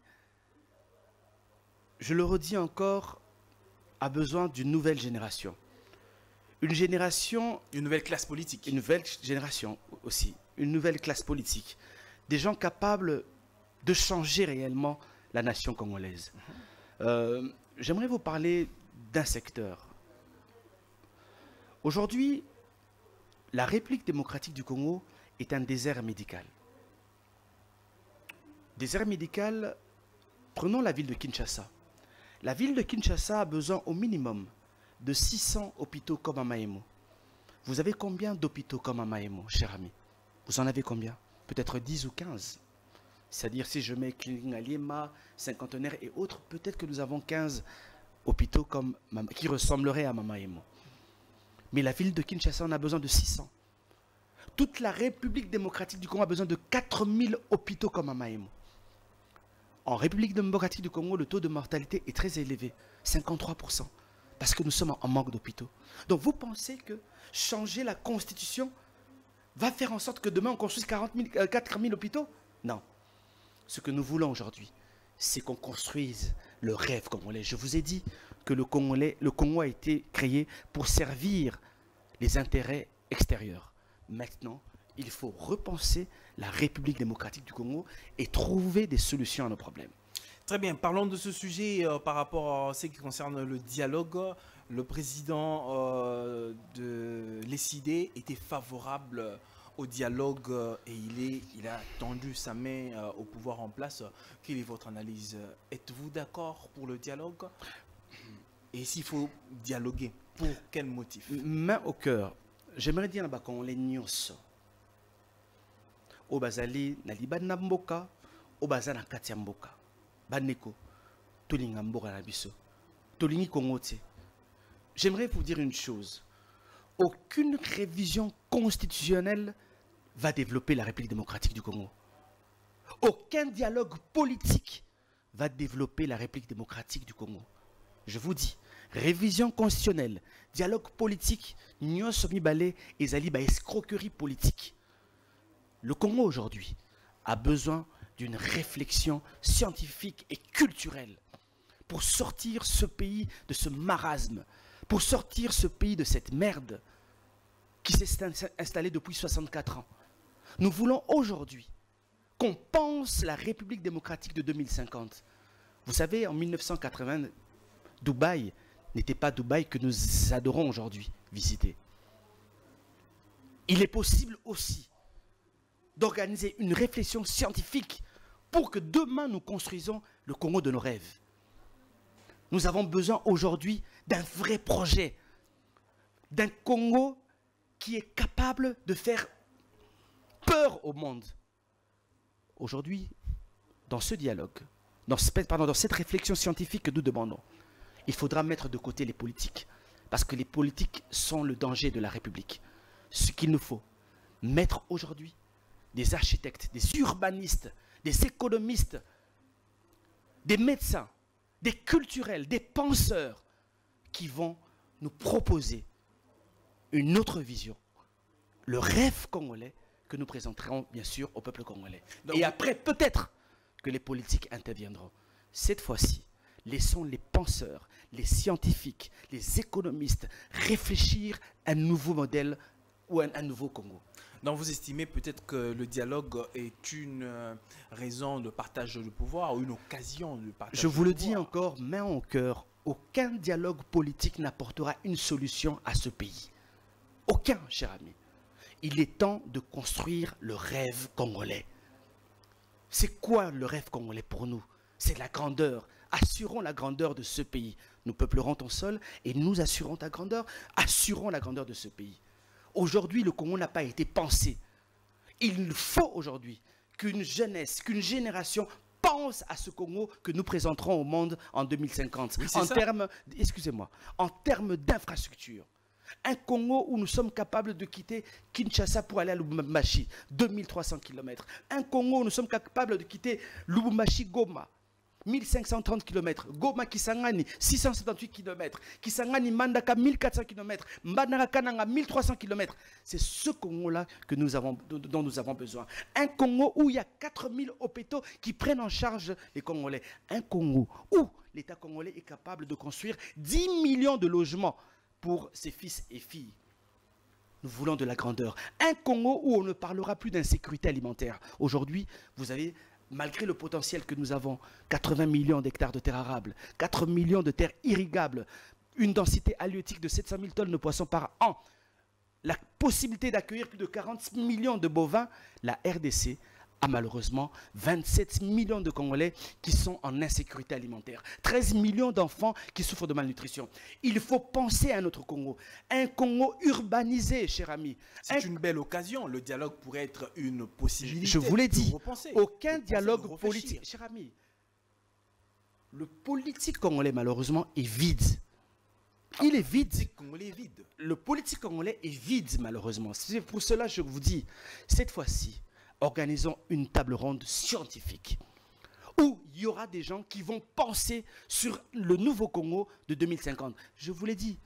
je le redis encore, a besoin d'une nouvelle génération. Une génération... Une nouvelle classe politique. Une nouvelle génération aussi. Une nouvelle classe politique. Des gens capables de changer réellement la nation congolaise. Euh, J'aimerais vous parler d'un secteur. Aujourd'hui, la République démocratique du Congo est un désert médical. Désert médical, prenons la ville de Kinshasa. La ville de Kinshasa a besoin au minimum de six cents hôpitaux comme à Mahemo. Vous avez combien d'hôpitaux comme à Mahemo, cher ami? Vous en avez combien? Peut-être dix ou quinze. C'est-à-dire si je mets Clinique Aliema, Cinquantenaire et autres, peut-être que nous avons quinze hôpitaux comme, qui ressembleraient à Mahemo. Mais la ville de Kinshasa en a besoin de six cents. Toute la République démocratique du Congo a besoin de quatre mille hôpitaux comme à Mahemo. En République démocratique du Congo, le taux de mortalité est très élevé, cinquante-trois pour cent, parce que nous sommes en manque d'hôpitaux. Donc vous pensez que changer la constitution va faire en sorte que demain on construise quarante mille, euh, quatre mille hôpitaux? Non. Ce que nous voulons aujourd'hui, c'est qu'on construise le rêve congolais. Je vous ai dit que le, Congolais, le Congo a été créé pour servir les intérêts extérieurs. Maintenant, il faut repenser la République démocratique du Congo et trouver des solutions à nos problèmes. Très bien, parlons de ce sujet euh, par rapport à ce qui concerne le dialogue. Le président euh, de l'E S I D était favorable au dialogue euh, et il, est, il a tendu sa main euh, au pouvoir en place. Quelle est votre analyse? Êtes-vous d'accord pour le dialogue? Et s'il faut dialoguer, pour quel motif? Main au cœur, j'aimerais dire qu'on les nyos. Au bazali na liban na mboka, au bazali na kati ya mboka. Baneko, tolinga mboka na biso. Tolingi kongote. J'aimerais vous dire une chose. Aucune révision constitutionnelle va développer la République démocratique du Congo. Aucun dialogue politique va développer la République démocratique du Congo. Je vous dis, révision constitutionnelle, dialogue politique, nyo somi balé et zali ba escroquerie politique. Le Congo aujourd'hui a besoin d'une réflexion scientifique et culturelle pour sortir ce pays de ce marasme, pour sortir ce pays de cette merde qui s'est installée depuis soixante-quatre ans. Nous voulons aujourd'hui qu'on pense la République démocratique de deux mille cinquante. Vous savez, en mille neuf cent quatre-vingts, Dubaï n'était pas Dubaï que nous adorons aujourd'hui visiter. Il est possible aussi d'organiser une réflexion scientifique pour que demain nous construisons le Congo de nos rêves. Nous avons besoin aujourd'hui d'un vrai projet, d'un Congo qui est capable de faire peur au monde. Aujourd'hui, dans ce dialogue, dans, ce, pardon, dans cette réflexion scientifique que nous demandons, il faudra mettre de côté les politiques, parce que les politiques sont le danger de la République. Ce qu'il nous faut, mettre aujourd'hui des architectes, des urbanistes, des économistes, des médecins, des culturels, des penseurs qui vont nous proposer une autre vision, le rêve congolais que nous présenterons bien sûr au peuple congolais. Donc, et après, peut-être que les politiques interviendront. Cette fois-ci, laissons les penseurs, les scientifiques, les économistes réfléchir à un nouveau modèle ou à un, un nouveau Congo. Donc vous estimez peut-être que le dialogue est une euh, raison de partage de pouvoir ou une occasion de partage Je de vous le pouvoir. dis encore, main au cœur, aucun dialogue politique n'apportera une solution à ce pays. Aucun, cher ami. Il est temps de construire le rêve congolais. C'est quoi le rêve congolais pour nous? C'est la grandeur. Assurons la grandeur de ce pays. Nous peuplerons ton sol et nous assurons ta grandeur. Assurons la grandeur de ce pays. Aujourd'hui, le Congo n'a pas été pensé. Il faut aujourd'hui qu'une jeunesse, qu'une génération pense à ce Congo que nous présenterons au monde en deux mille cinquante. Oui, en ça. termes, excusez-moi, en termes d'infrastructure. Un Congo où nous sommes capables de quitter Kinshasa pour aller à Lubumbashi, deux mille trois cents kilomètres. Un Congo où nous sommes capables de quitter Lubumbashi-Goma, mille cinq cent trente kilomètres. Goma Kisangani, six cent soixante-huit kilomètres. Kisangani Mandaka, mille quatre cents kilomètres. Mbandaka Kananga, mille trois cents kilomètres. C'est ce Congo-là que nous avons, dont nous avons besoin. Un Congo où il y a quatre mille hôpitaux qui prennent en charge les Congolais. Un Congo où l'État congolais est capable de construire dix millions de logements pour ses fils et filles. Nous voulons de la grandeur. Un Congo où on ne parlera plus d'insécurité alimentaire. Aujourd'hui, vous avez, malgré le potentiel que nous avons, quatre-vingts millions d'hectares de terres arables, quatre millions de terres irrigables, une densité halieutique de sept cent mille tonnes de poissons par an, la possibilité d'accueillir plus de quarante millions de bovins, la R D C a malheureusement vingt-sept millions de Congolais qui sont en insécurité alimentaire, treize millions d'enfants qui souffrent de malnutrition. Il faut penser à notre Congo, un Congo urbanisé, cher ami. C'est un... une belle occasion. Le dialogue pourrait être une possibilité. Je vous l'ai dit, repenser, aucun de dialogue penser, politique. Cher ami, le politique congolais, malheureusement, est vide. Il est vide. Le politique congolais est vide. Le politique congolais est vide, malheureusement. C'est pour cela que je vous dis, cette fois-ci, organisons une table ronde scientifique où il y aura des gens qui vont penser sur le nouveau Congo de deux mille cinquante. Je vous l'ai dit,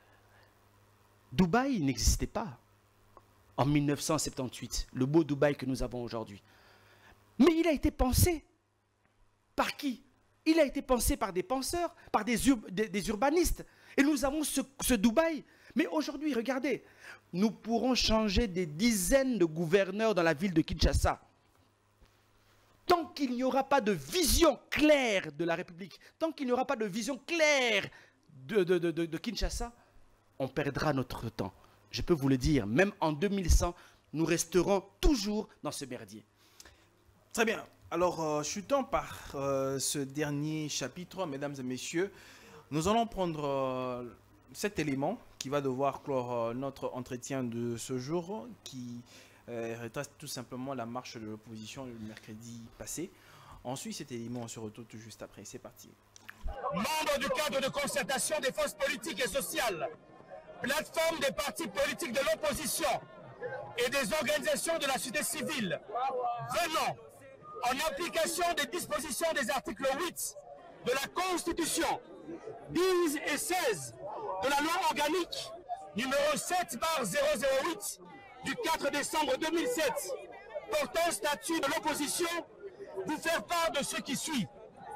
Dubaï n'existait pas en mille neuf cent soixante-dix-huit, le beau Dubaï que nous avons aujourd'hui. Mais il a été pensé par qui? Il a été pensé par des penseurs, par des, ur des, des urbanistes. Et nous avons ce, ce Dubaï. Mais aujourd'hui, regardez, nous pourrons changer des dizaines de gouverneurs dans la ville de Kinshasa. Tant qu'il n'y aura pas de vision claire de la République, tant qu'il n'y aura pas de vision claire de, de, de, de, de Kinshasa, on perdra notre temps. Je peux vous le dire, même en deux mille cent, nous resterons toujours dans ce merdier. Très bien. Alors, euh, chutant par euh, ce dernier chapitre, mesdames et messieurs, nous allons prendre euh, cet élément qui va devoir clore euh, notre entretien de ce jour, qui euh, retrace tout simplement la marche de l'opposition le mercredi passé. Ensuite, cet élément, on se retrouve tout juste après. C'est parti. Membre du cadre de concertation des forces politiques et sociales, plateforme des partis politiques de l'opposition et des organisations de la société civile, venant, en application des dispositions des articles huit de la Constitution, dix et seize de la loi organique numéro sept barre zéro zéro huit du quatre décembre deux mille sept portant statut de l'opposition, vous faire part de ce qui suit.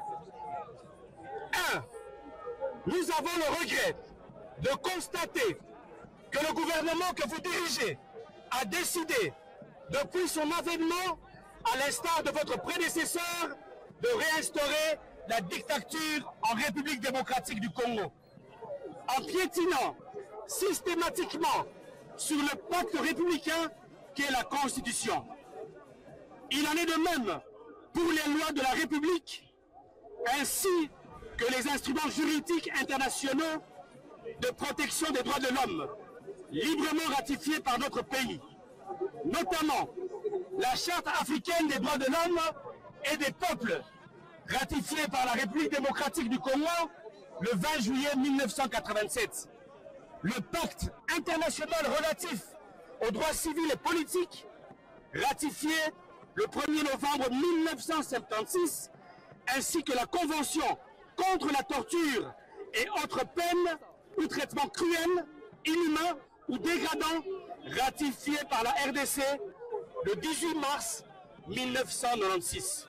un. Nous avons le regret de constater que le gouvernement que vous dirigez a décidé, depuis son avènement, à l'instar de votre prédécesseur, de réinstaurer la dictature en République démocratique du Congo, en piétinant systématiquement sur le pacte républicain qui est la Constitution. Il en est de même pour les lois de la République, ainsi que les instruments juridiques internationaux de protection des droits de l'homme, librement ratifiés par notre pays, notamment la Charte africaine des droits de l'homme et des peuples, ratifiée par la République démocratique du Congo le vingt juillet mille neuf cent quatre-vingt-sept. Le pacte international relatif aux droits civils et politiques, ratifié le premier novembre mille neuf cent soixante-seize ainsi que la Convention contre la torture et autres peines ou traitements cruels, inhumains ou dégradants ratifiés par la R D C le dix-huit mars mille neuf cent quatre-vingt-seize.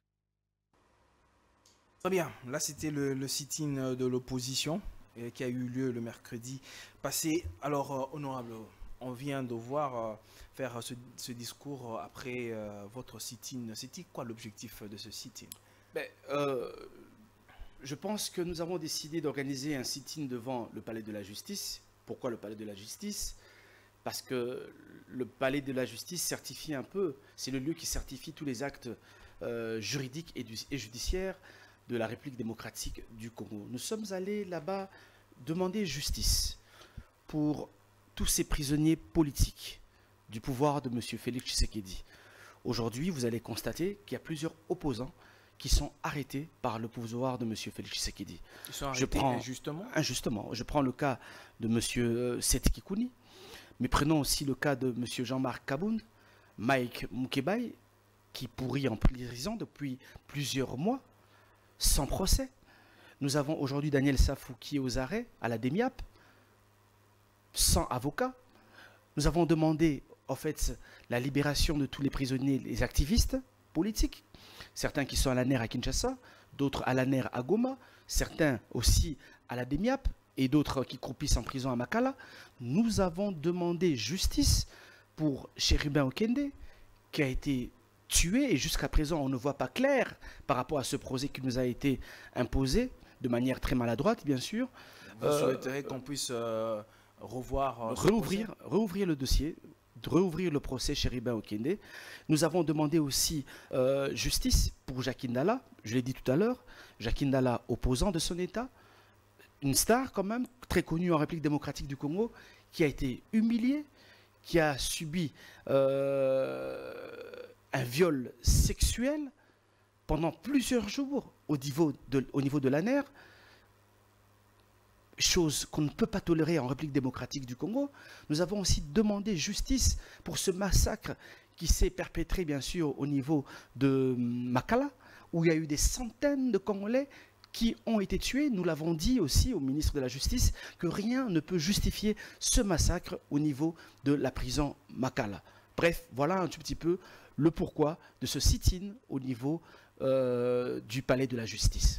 Très bien, là c'était le, le sit-in de l'opposition euh, qui a eu lieu le mercredi passé. Alors, euh, honorable, on vient de voir euh, faire ce, ce discours après euh, votre sit-in. C'était quoi l'objectif de ce sit-in? Ben, euh, je pense que nous avons décidé d'organiser un sit-in devant le Palais de la Justice. Pourquoi le Palais de la Justice? Parce que le Palais de la Justice certifie un peu, c'est le lieu qui certifie tous les actes euh, juridiques et, du, et judiciaires de la République démocratique du Congo. Nous sommes allés là-bas demander justice pour tous ces prisonniers politiques du pouvoir de M. Félix Tshisekedi. Aujourd'hui, vous allez constater qu'il y a plusieurs opposants qui sont arrêtés par le pouvoir de M. Félix Tshisekedi. Ils sont arrêtés je prends, injustement Injustement. Je prends le cas de M. Seth Kikouni, mais prenons aussi le cas de M. Jean-Marc Kabound, Mike Mukebai, qui pourrit en prison depuis plusieurs mois, sans procès. Nous avons aujourd'hui Daniel Safou qui est aux arrêts à la DEMIAP, sans avocat. Nous avons demandé en fait la libération de tous les prisonniers, les activistes politiques, certains qui sont à l'A N E R à Kinshasa, d'autres à l'A N E R à Goma, certains aussi à la DEMIAP et d'autres qui croupissent en prison à Makala. Nous avons demandé justice pour Chérubin Okende qui a été tué et jusqu'à présent on ne voit pas clair par rapport à ce procès qui nous a été imposé de manière très maladroite bien sûr. Vous euh, souhaiterez qu'on puisse euh, revoir euh, réouvrir, réouvrir le dossier, réouvrir le procès Chérubin Okende. Nous avons demandé aussi euh, justice pour Jacques Ndala, je l'ai dit tout à l'heure, Jacques Ndala opposant de son État, une star quand même, très connue en République démocratique du Congo, qui a été humilié, qui a subi euh, un viol sexuel pendant plusieurs jours au niveau de, au niveau de l'A N E R, chose qu'on ne peut pas tolérer en République démocratique du Congo. Nous avons aussi demandé justice pour ce massacre qui s'est perpétré bien sûr au niveau de Makala, où il y a eu des centaines de Congolais qui ont été tués. Nous l'avons dit aussi au ministre de la Justice que rien ne peut justifier ce massacre au niveau de la prison Makala. Bref, voilà un tout petit peu le pourquoi de ce sit-in au niveau euh, du palais de la justice.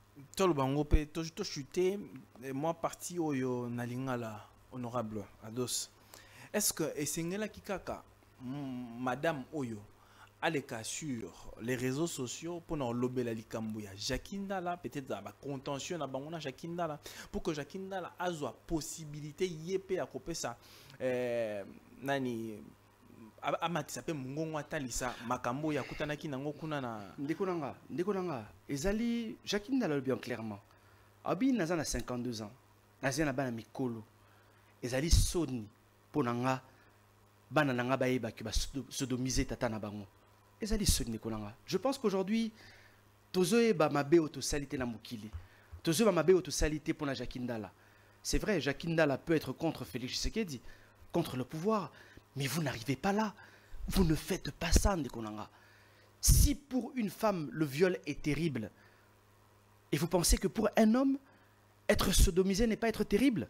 Moi, parti oyo nalingala honorable Ados. Est-ce que Esengela Kikaka, Madame Oyo, aleka sur les réseaux sociaux pour nous lober la likambuya Jacques Ndala, peut-être la contention na bangona Jacques Ndala, pour que Jacques Ndala a la possibilité yépé à couper ça euh, nani amati sape mungongo atalisa makambo ya kutanaki nango kuna na ndekonanga ndekonanga ezali Jacques Ndala bien clairement abi naza na cinquante-deux ans naza na bana mikolo ezali soni ponanga bana nanga baeba ki ba sodomiser tata na bango ezali soni ndekonanga. Je pense qu'aujourd'hui tozoeba mabe auto salité na mukili tozoeba mabe auto salité pour na Jacques Ndala. C'est vrai, Jacques Ndala peut être contre Félix Tshisekedi, contre le pouvoir, mais vous n'arrivez pas là. Vous ne faites pas ça, Ndekonanga. Si pour une femme, le viol est terrible, et vous pensez que pour un homme, être sodomisé n'est pas être terrible,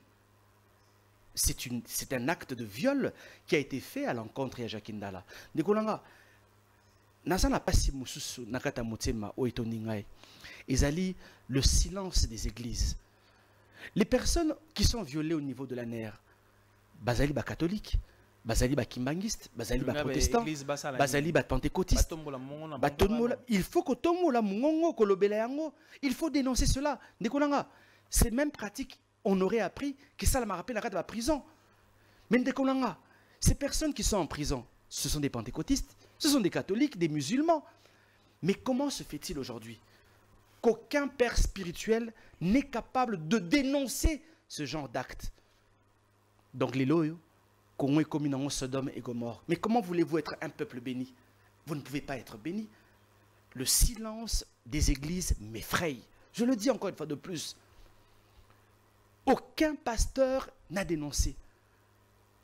c'est un acte de viol qui a été fait à l'encontre de Jacques Ndala. Ndekonanga, Nazana pasi mususu nakata motema oitoningai. Ezali le silence des églises. Les personnes qui sont violées au niveau de la N E R, bazali ba catholique, bazali ba kimbangiste, bazali ba protestant, bazali ba pentecôtiste, il faut que tomo la mongo kolobela yango, il faut dénoncer cela. Ndekonanga, ces mêmes pratiques, on aurait appris que ça m'a rappelé la prison. Mais Ndekonanga, ces personnes qui sont en prison, ce sont des pentecôtistes, ce sont des catholiques, des musulmans. Mais comment se fait-il aujourd'hui qu'aucun père spirituel n'est capable de dénoncer ce genre d'acte? Donc les loyaux, Congo est commis dans Sodome et Gomorrhe. Mais comment voulez-vous être un peuple béni? Vous ne pouvez pas être béni. Le silence des églises m'effraie. Je le dis encore une fois de plus. Aucun pasteur n'a dénoncé.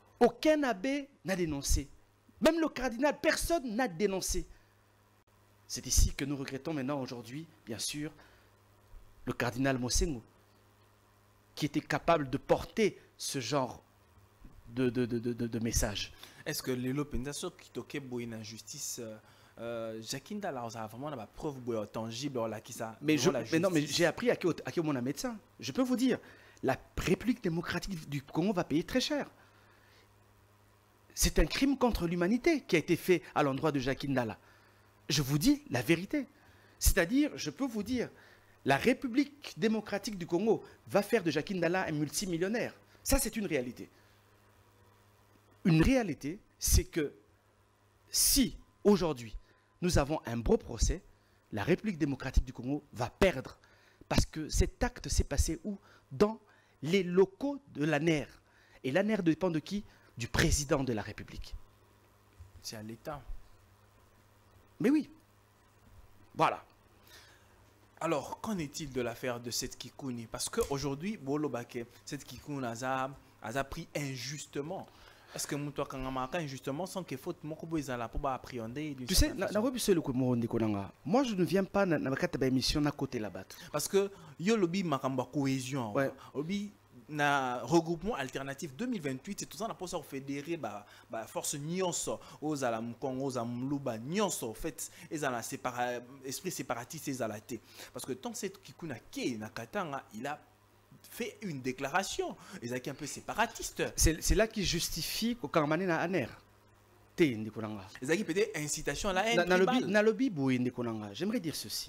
Aucun abbé n'a dénoncé. Même le cardinal, personne n'a dénoncé. C'est ici que nous regrettons maintenant aujourd'hui, bien sûr, le cardinal Mosengo, qui était capable de porter ce genre de, de, de, de, de message. Est-ce que les Pendaso qui toquait une injustice, euh, Jacques Ndala a vraiment la preuve tangible là qui ça. Mais je, mais non, mais j'ai appris à qui à qui mon médecin. Je peux vous dire, la République démocratique du Congo va payer très cher. C'est un crime contre l'humanité qui a été fait à l'endroit de Jacques Ndala. Je vous dis la vérité. C'est-à-dire, je peux vous dire, la République démocratique du Congo va faire de Jacques Ndala un multimillionnaire. Ça, c'est une réalité. Une réalité, c'est que si, aujourd'hui, nous avons un beau procès, la République démocratique du Congo va perdre. Parce que cet acte s'est passé où? Dans les locaux de l'A N E R. Et l'A N E R dépend de qui? Du président de la République. C'est à l'État. Mais oui. Voilà. Alors, qu'en est-il de l'affaire de cette Kikouni? Parce qu'aujourd'hui, cette Kikouni a, a pris injustement. Est-ce que Moutoua Kangamaka injustement sans qu'il faut appréhender? Tu sais, moi je ne viens pas dans la émission à côté là-bas. Parce que yo lobby makamba cohésion. Ouais. Lobby na regroupement alternatif deux mille vingt-huit, c'est tout ça on a pour ça fédérer bah bah force nyonso aux alam Congo aux amluba nyonso en fait ils ont séparé esprit séparatiste ils ont parce que tant cette Kikuna ke na Katanga il a fait une déclaration ils ont un peu séparatiste. C'est là qui justifie qu'au Kamane na aner. Ils ont peut-être incitation à la haine. Na lobby boy j'aimerais dire ceci.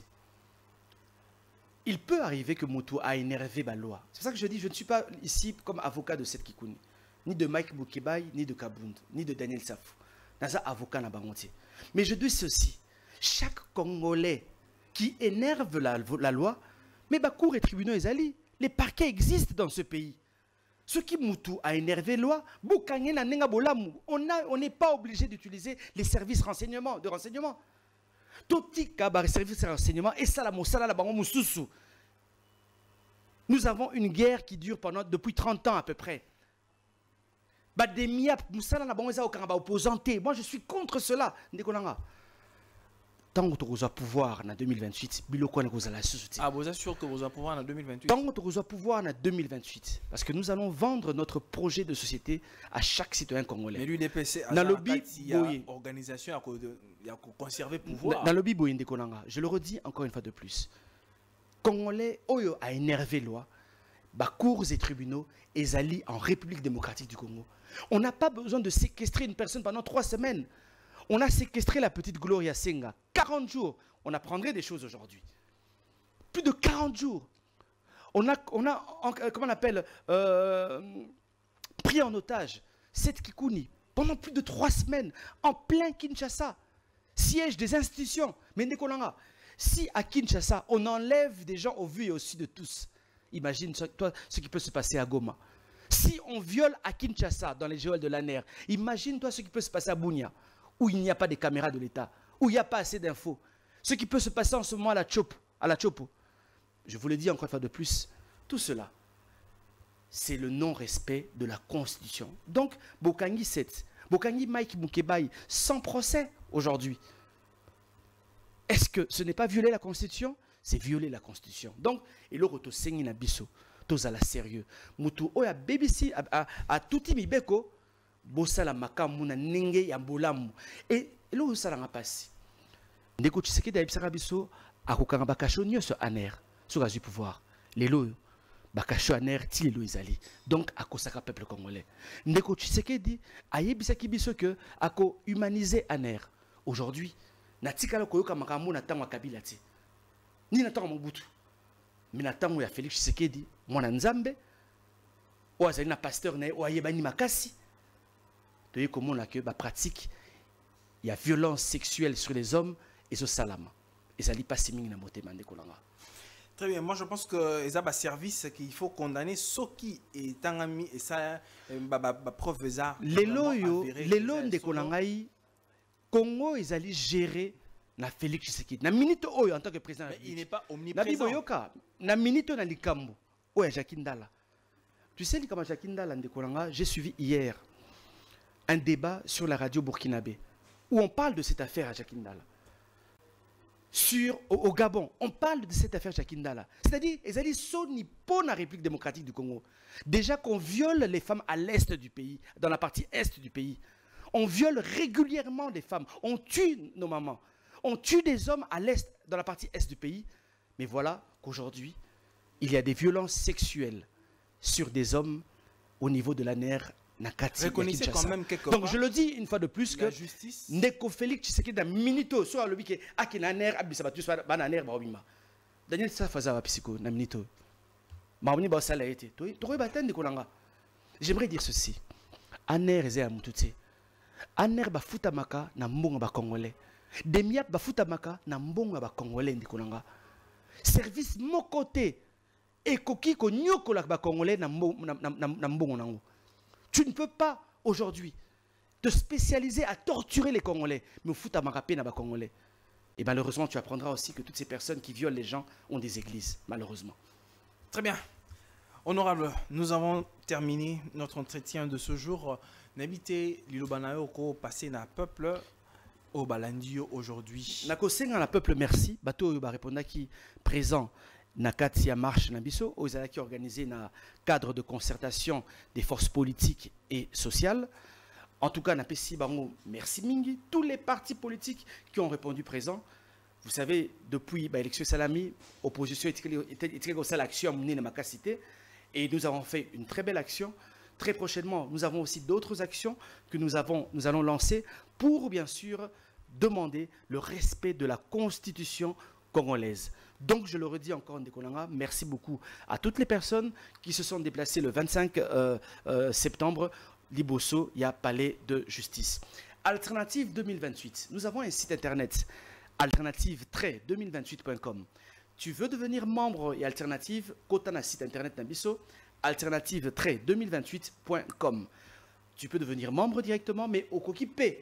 Il peut arriver que Moto a énervé la loi. C'est pour ça que je dis, je ne suis pas ici comme avocat de cette Kikouni. Ni de Mike Boukebaï, ni de Kabund, ni de Daniel Safou. Dans un avocat na bangontier. Mais je dis ceci. Chaque Congolais qui énerve la, la loi, mais bah, cours et tribunaux et ali, les parquets existent dans ce pays. Ce qui Moutou a énervé la loi, on n'est pas obligé d'utiliser les services renseignement, de renseignement. Nous avons une guerre qui dure pendant, depuis trente ans à peu près. Moi je suis contre cela. Tant que vous avez pouvoir en deux mille vingt-huit, ah, vous êtes sûr que vous avez pouvoir en deux mille vingt-huit? Tant que vous avez pouvoir en deux mille vingt-huit, parce que nous allons vendre notre projet de société à chaque citoyen congolais. Mais l'U D P C, dans le lobby, il y a une organisation qui a conservé le pouvoir. Dans le lobby, je le redis encore une fois de plus. Congolais, Oyo a énervé loi, bah, cours et tribunaux, et alliés en République démocratique du Congo. On n'a pas besoin de séquestrer une personne pendant trois semaines. On a séquestré la petite Gloria Senga. quarante jours. On apprendrait des choses aujourd'hui. Plus de quarante jours. On a, on a comment on appelle, euh, pris en otage cette Kikouni pendant plus de trois semaines en plein Kinshasa. Siège des institutions. Mais Ndekolanga, si à Kinshasa, on enlève des gens au vu et au su de tous, imagine toi ce qui peut se passer à Goma. Si on viole à Kinshasa, dans les geôles de l'A N E R, imagine-toi ce qui peut se passer à Bunia, où il n'y a pas de caméras de l'État, où il n'y a pas assez d'infos. Ce qui peut se passer en ce moment à la Chopo. À la Chopo. Je vous le dis encore une fois de plus, tout cela, c'est le non-respect de la Constitution. Donc, Bokangi sept, Bokangi Mike Mukebaï, sans procès aujourd'hui. Est-ce que ce n'est pas violer la Constitution? C'est violer la Constitution. Donc, et le retour sengi na biso, tous à la sérieux. Mutu oya B B C à touti mibeko. Bosala makamu na nenge ya mbolamu et lo sala ngapasi ndeko Tshisekedi ayebisaka biso akokanga bakasho nyonso aner soka du pouvoir lelo bakasho aner ti lelo ezali donc akosaka peuple congolais ndeko Tshisekedi ayebisaki biso que ako humaniser aner aujourd'hui na tikala koyoka makamu na tango Kabila ti ni na tango Mobutu mais na tango ya Félix Tshisekedi mwana nzambe o azali na pasteur na o ayebani makasi. Comment on que pratique il y a violence sexuelle sur les hommes et ce salama et ça n'est pas si mine na motema ndekolanga. Très bien, moi je pense que les a service qu'il faut condamner ce qui est un ami et ça ba preuve ça les loyo les lois ndekolanga Congo ils allaient gérer na Félix Tshisekedi na minute oyo en tant que président. Mais il n'est pas omniprésent. Na biboyoka na minute na likambo oya Jacques Ndala. Tu sais li kama Jacques Ndala ndekolanga, j'ai suivi hier un débat sur la radio burkinabé où on parle de cette affaire à Jacques Ndala. sur, au, au Gabon. On parle de cette affaire Jakindala. C'est-à-dire, ils ont dit Soni pour la République démocratique du Congo. Déjà qu'on viole les femmes à l'est du pays, dans la partie est du pays. On viole régulièrement des femmes. On tue nos mamans. On tue des hommes à l'est, dans la partie est du pays. Mais voilà qu'aujourd'hui, il y a des violences sexuelles sur des hommes au niveau de l'A N R Nakati. Reconnaissez quand même quelque Donc part je le dis une fois de plus la que justice. Ndeko Félix Tshisekedi da minito soit le week aki na ner abisabatu soit bananer ba obima. Daniel ça faza ba psycho na minito. Ma obini ba sala été. To to ba tande kolanga. J'aimerais dire ceci. Aner eze amutute. Aner ba futamaka na mbonga ba congolais. Demiap ba futamaka na mbonga ba congolais ndikolanga. Service mon côté et koki ko nyokola ba congolais na mbongo nango. Tu ne peux pas aujourd'hui te spécialiser à torturer les Congolais, mais au foot à marapé n'a pas Congolais. Et malheureusement, tu apprendras aussi que toutes ces personnes qui violent les gens ont des églises, malheureusement. Très bien. Honorable, nous avons terminé notre entretien de ce jour. N'habitez l'Ilobanaoko, passé na peuple au Balandio aujourd'hui. Nakosenga na peuple merci. Bato yoba répondra qui présent. Nakati ya marche Nabiso, aux qui organisé na cadre de concertation des forces politiques et sociales. En tout cas, Napesi Bango, merci Mingi, tous les partis politiques qui ont répondu présent. Vous savez, depuis l'élection Salami, opposition était au l'action menée dans ma cité et nous avons fait une très belle action. Très prochainement, nous avons aussi d'autres actions que nous, avons, nous allons lancer pour bien sûr demander le respect de la Constitution congolaise. Donc, je le redis encore, Ndekolanga, merci beaucoup à toutes les personnes qui se sont déplacées le vingt-cinq euh, euh, septembre, Liboso, il y a Palais de Justice. Alternative deux mille vingt-huit, nous avons un site internet, alternative deux mille vingt-huit point com. Tu veux devenir membre et alternative, Kotana site internet Nabiso, alternative deux mille vingt-huit point com. Tu peux devenir membre directement, mais au Kokipé.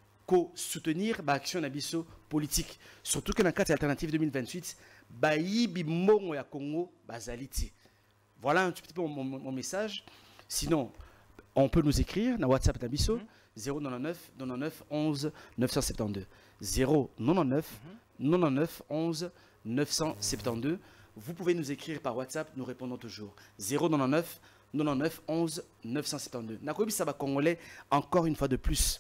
Ko soutenir l'action Nabiso politique. Surtout que dans le cadre alternative deux mille vingt-huit, Baïbi Mongo ya Congo Bazaliti. Voilà un petit peu mon, mon, mon message. Sinon, on peut nous écrire dans WhatsApp Nabiso mm -hmm. zéro neuf neuf neuf onze neuf cent soixante-douze. zéro neuf neuf onze neuf cent soixante-douze. Vous pouvez nous écrire par WhatsApp, nous répondons toujours. zéro neuf neuf onze neuf cent soixante-douze. Nakobi Saba Congolais, encore une fois de plus.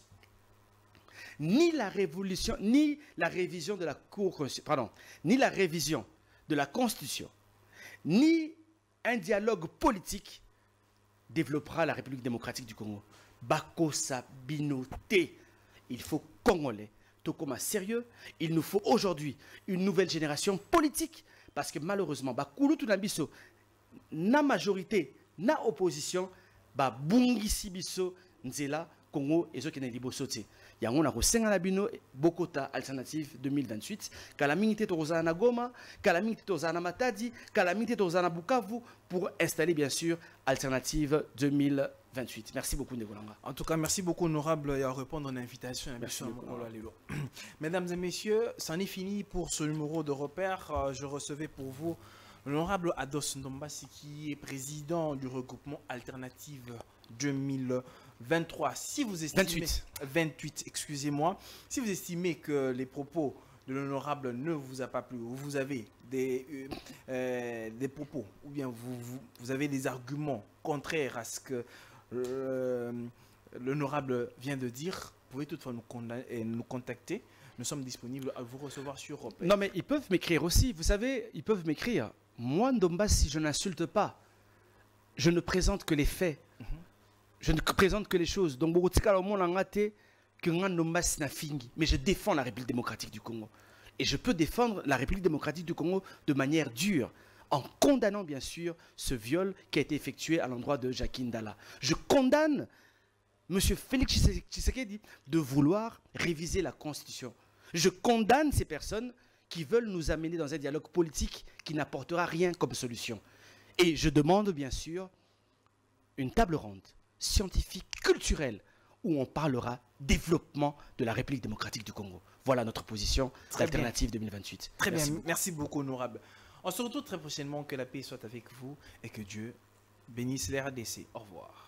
Ni la révolution, ni la révision de la Cour, pardon, ni la révision de la Constitution, ni un dialogue politique développera la République démocratique du Congo. Bakosa Binoté, il faut Congolais, Tokoma sérieux. Il nous faut aujourd'hui une nouvelle génération politique, parce que malheureusement, Bakulu Tunabiso, na majorité, na opposition, ba Bungisi Biso, Nzela, Congo et ceux qui n'ont pas sauté. Il y a un cinq bino Bokota alternative deux mille vingt-huit. Calamité Tozana Goma, Calamité Tozana Matadi, Calamité Tozana Bukavu pour installer bien sûr alternative deux mille vingt-huit. Merci beaucoup Ndegolanga. En tout cas, merci beaucoup honorable et à répondre à l'invitation. Mesdames et messieurs, c'en est fini pour ce numéro de repère. Je recevais pour vous l'honorable Ados Ndombasi qui est président du regroupement alternative deux mille vingt-trois. Si vous estimez vingt-huit, vingt-huit, excusez-moi, si vous estimez que les propos de l'honorable ne vous a pas plu, ou vous avez des, euh, euh, des propos, ou bien vous, vous, vous avez des arguments contraires à ce que euh, l'honorable vient de dire, vous pouvez toutefois nous, nous contacter. Nous sommes disponibles à vous recevoir sur Europe. Non, mais ils peuvent m'écrire aussi. Vous savez, ils peuvent m'écrire. Moi, Ndomba, si je n'insulte pas, je ne présente que les faits. Mm-hmm. Je ne présente que les choses. Donc, mais je défends la République démocratique du Congo. Et je peux défendre la République démocratique du Congo de manière dure, en condamnant bien sûr ce viol qui a été effectué à l'endroit de Jakindala. Je condamne M. Félix Tshisekedi de vouloir réviser la Constitution. Je condamne ces personnes qui veulent nous amener dans un dialogue politique qui n'apportera rien comme solution. Et je demande bien sûr une table ronde scientifique, culturelle, où on parlera développement de la République démocratique du Congo. Voilà notre position d'Alternative deux mille vingt-huit. Très Merci bien, beaucoup. Merci beaucoup, honorable. On se retrouve très prochainement, que la paix soit avec vous et que Dieu bénisse les R D C. Au revoir.